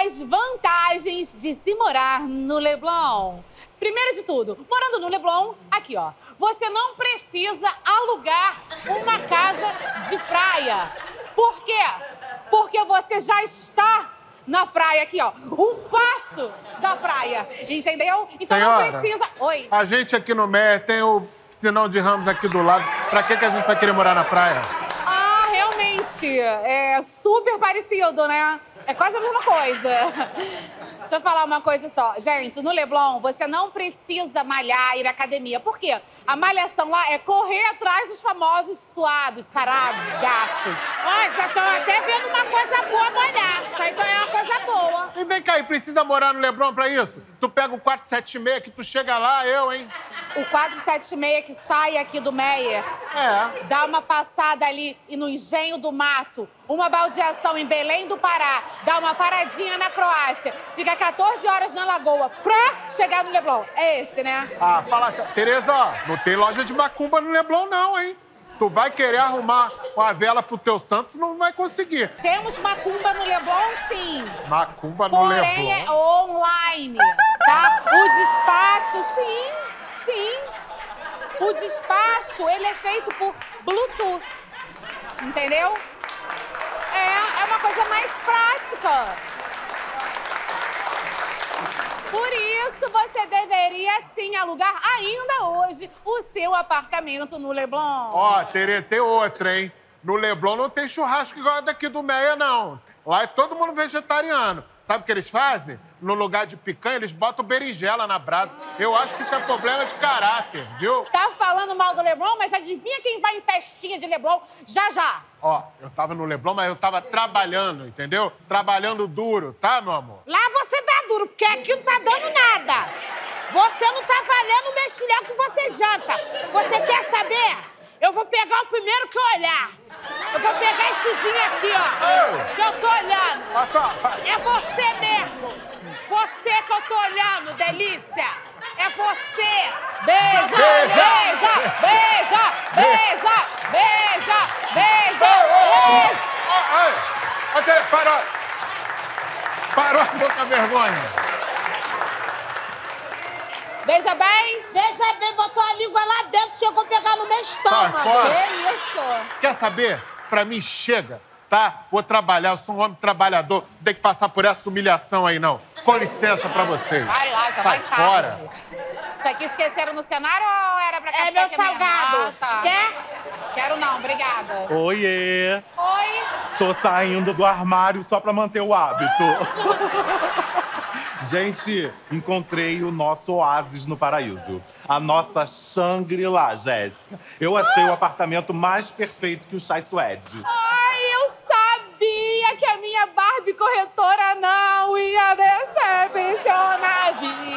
As vantagens de se morar no Leblon. Primeiro de tudo, morando no Leblon, aqui ó, você não precisa alugar uma casa de praia. Por quê? Porque você já está na praia aqui, ó. Um passo da praia, entendeu? Então Senhora, não precisa... Oi. A gente aqui no Meia tem o Piscinão de Ramos aqui do lado. Pra que a gente vai querer morar na praia? Ah, realmente. É super parecido, né? É quase a mesma coisa. Deixa eu falar uma coisa só. Gente, no Leblon, você não precisa malhar, ir à academia. Por quê? A malhação lá é correr atrás dos famosos suados, sarados, gatos. Ó, já tô até vendo uma coisa boa malhar. Isso aí é uma coisa boa. E vem cá, e precisa morar no Leblon pra isso? Tu pega o 476 que tu chega lá, hein? O 476 que sai aqui do Meyer. É. Dá uma passada ali e no Engenho do Mato. Uma baldeação em Belém do Pará. Dá uma paradinha na Croácia. Fica 14 horas na Lagoa pra chegar no Leblon. É esse, né? Ah, fala assim. Tereza, ó, não tem loja de macumba no Leblon, não, hein? Tu vai querer arrumar uma vela pro teu santo, não vai conseguir. Temos macumba no Leblon, sim. Macumba no Porém, Leblon. é online, tá? O despacho, sim. O despacho, ele é feito por Bluetooth. Entendeu? É uma coisa mais prática. Por isso, você deveria, sim, alugar ainda hoje o seu apartamento no Leblon. Ó, Tereza, tem outra, hein? No Leblon não tem churrasco igual daqui do Meia, não. Lá é todo mundo vegetariano. Sabe o que eles fazem? No lugar de picanha, eles botam berinjela na brasa. Eu acho que isso é problema de caráter, viu? Tá falando mal do Leblon, mas adivinha quem vai em festinha de Leblon já? Ó, eu tava no Leblon, mas eu tava trabalhando, entendeu? Trabalhando duro, tá, meu amor? Lá você dá duro, porque aqui não tá dando nada. Você não tá valendo o mexilhão que você janta. Você quer saber? Eu vou pegar o primeiro que eu olhar. Eu vou pegar essezinho aqui, ó. Que eu tô olhando. É você mesmo. Você que eu tô olhando, delícia. É você. Beija, beija, beija, beija, beija, beija, beija. Até, parou. Parou, pouca vergonha. Beija bem. Beija bem, botou a língua lá dentro, chegou a pegar no meu estômago. Sai fora. Que isso? Quer saber? Pra mim, chega, tá? Vou trabalhar, eu sou um homem trabalhador. Não tem que passar por essa humilhação aí, não. Com licença pra vocês. Vai lá, já Sai vai fora. tarde. Isso aqui esqueceram no cenário ou era pra cá? É meu salgado. Ah, tá. Quer? Quero não, obrigada. Oiê! Oi. Tô saindo do armário só pra manter o hábito. Gente, encontrei o nosso oásis no paraíso. A nossa Shangri-La, Jéssica. Eu achei o apartamento mais perfeito que o Chai Suede. Ai, eu sabia que a minha Barbie corretora não ia decepcionar,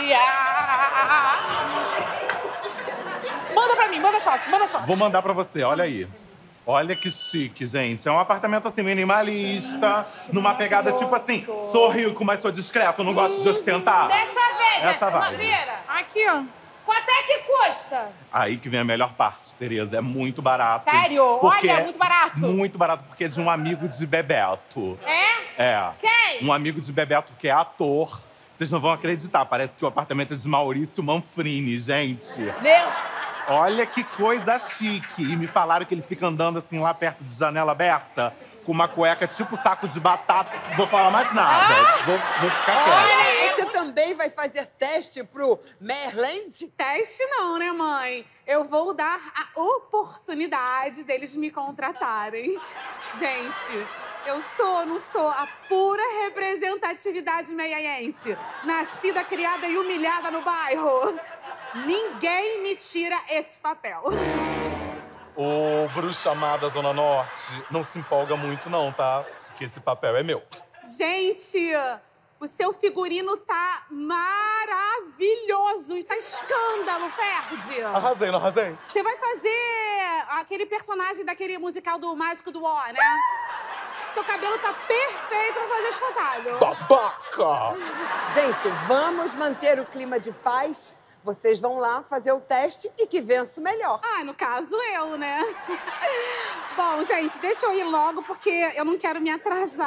Manda pra mim, manda shot, manda shot. Vou mandar pra você, olha aí. Olha que chique, gente. É um apartamento, assim, minimalista. Numa pegada, tipo assim, sou rico, mas sou discreto, não gosto de ostentar. Deixa eu ver, Essa vai. Vira. Aqui, ó. Quanto é que custa? Aí que vem a melhor parte, Tereza. É muito barato. Sério? Porque Olha, muito barato. Muito barato, porque é de um amigo de Bebeto. É? É. Quem? Um amigo de Bebeto que é ator. Vocês não vão acreditar, parece que o apartamento é de Maurício Manfrini, gente. Meu... Olha que coisa chique. E me falaram que ele fica andando assim lá perto de janela aberta, com uma cueca tipo saco de batata. Vou falar mais nada. Vou ficar quieto. Você também vai fazer teste pro Merland? Teste não, né, mãe? Eu vou dar a oportunidade deles me contratarem. Gente, não sou a pura representatividade meiaense. Nascida, criada e humilhada no bairro. Ninguém me tira esse papel. Ô, bruxa amada Zona Norte, não se empolga muito não, tá? Porque esse papel é meu. Gente, o seu figurino tá maravilhoso. Tá escândalo, Ferdi. Arrasei, não arrasei? Você vai fazer aquele personagem daquele musical do Mágico do Ó, né? Teu cabelo tá perfeito pra fazer espantalho. Babaca! Gente, vamos manter o clima de paz. Vocês vão lá fazer o teste e que vença o melhor. Ah, no caso eu, né? Bom, gente, deixa eu ir logo porque eu não quero me atrasar.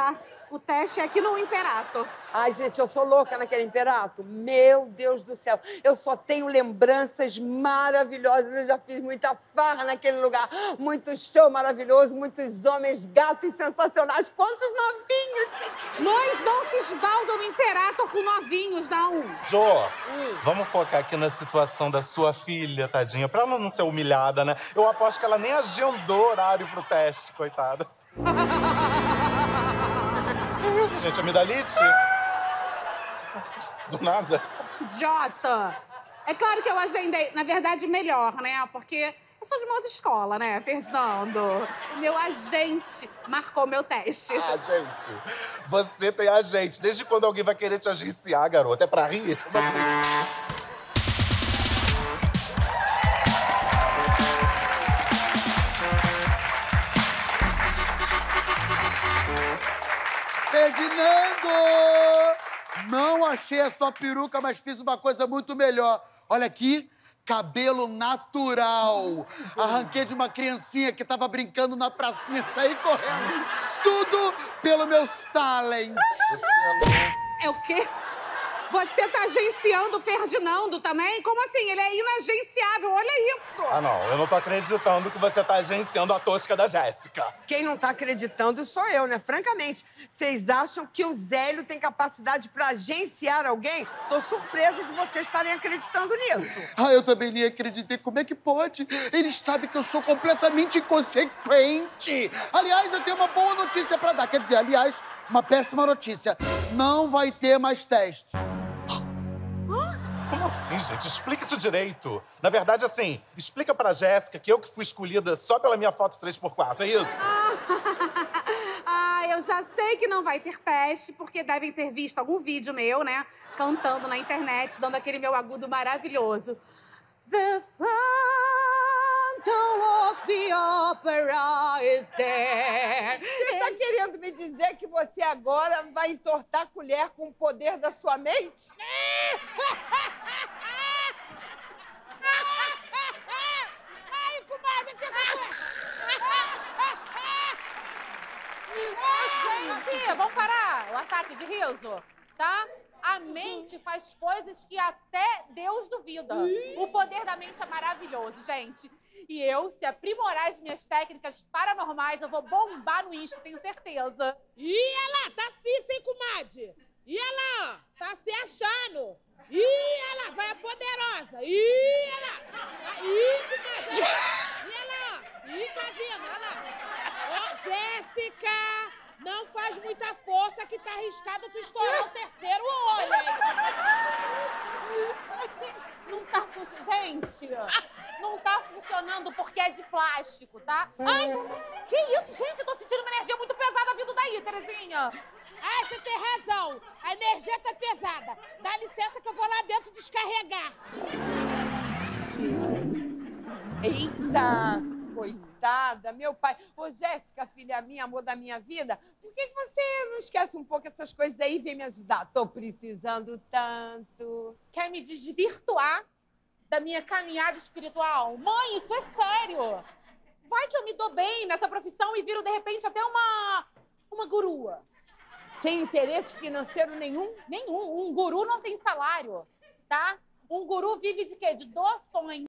O teste é aqui no Imperator. Ai, gente, eu sou louca naquele Imperato. Meu Deus do céu. Eu só tenho lembranças maravilhosas. Eu já fiz muita farra naquele lugar. Muito show maravilhoso, muitos homens gatos sensacionais. Quantos novinhos! Mães não se esbaldam no Imperator com novinhos, não. Jô, vamos focar aqui na situação da sua filha, tadinha, pra ela não ser humilhada, né? Eu aposto que ela nem agendou horário pro teste, coitada. Que isso, gente? Amidalite? Do nada. Jota, é claro que eu agendei, na verdade, melhor, né? Porque eu sou de uma outra escola, né, Fernando? Meu agente marcou meu teste. Ah, gente, você tem agente. Desde quando alguém vai querer te agenciar, garota? É pra rir? Ferdinando! Não achei a sua peruca, mas fiz uma coisa muito melhor. Olha aqui, cabelo natural. Arranquei de uma criancinha que tava brincando na pracinha, saí correndo. Tudo pelo meus talentos. É o quê? Você tá agenciando o Ferdinando também? Como assim? Ele é inagenciável, olha isso! Ah, não. Eu não tô acreditando que você tá agenciando a tosca da Jéssica. Quem não tá acreditando sou eu, né? Francamente, vocês acham que o Zélio tem capacidade pra agenciar alguém? Tô surpresa de vocês estarem acreditando nisso. Ah, eu também nem acreditei. Como é que pode? Eles sabem que eu sou completamente inconsequente. Aliás, eu tenho uma boa notícia pra dar. Quer dizer, aliás, uma péssima notícia. Não vai ter mais teste. Como assim, gente? Explica isso direito. Na verdade, assim, explica pra Jéssica que eu que fui escolhida só pela minha foto 3x4, é isso? Eu já sei que não vai ter teste, porque devem ter visto algum vídeo meu, né? Cantando na internet, dando aquele meu agudo maravilhoso. The Phantom of the Opera is there. Você tá querendo me dizer que você agora vai entortar a colher com o poder da sua mente? Ai, comadre, Gente, vamos parar o ataque de riso, tá? A mente faz coisas que até Deus duvida. O poder da mente é maravilhoso, gente. E eu, se aprimorar as minhas técnicas paranormais, eu vou bombar no Insta, tenho certeza. Ih, olha lá, tá sim, comadre. Ih, olha lá, ó, tá se achando. Ih, olha lá, vai a poderosa. Ih, olha lá. Ih, comadre. Ih, olha lá, ó. Ih, tá vendo, olha lá. Ó, Jéssica, não faz muita força que tá arriscado tu estourar o terceiro olho, hein? Não tá funcionando. Gente, não tá funcionando porque é de plástico, tá? Ai, que isso, gente? Eu tô sentindo uma energia muito pesada vindo daí, Terezinha. Ah, você tem razão. A energia tá pesada. Dá licença que eu vou lá dentro descarregar. Eita, coitada, meu pai. Ô, Jéssica, filha minha, amor da minha vida, por que você não esquece um pouco essas coisas aí e vem me ajudar? Tô precisando tanto. Quer me desvirtuar da minha caminhada espiritual? Mãe, isso é sério. Vai que eu me dou bem nessa profissão e viro, de repente, até uma gurua. Sem interesse financeiro nenhum? Nenhum. Um guru não tem salário, tá? Um guru vive de quê? De doações.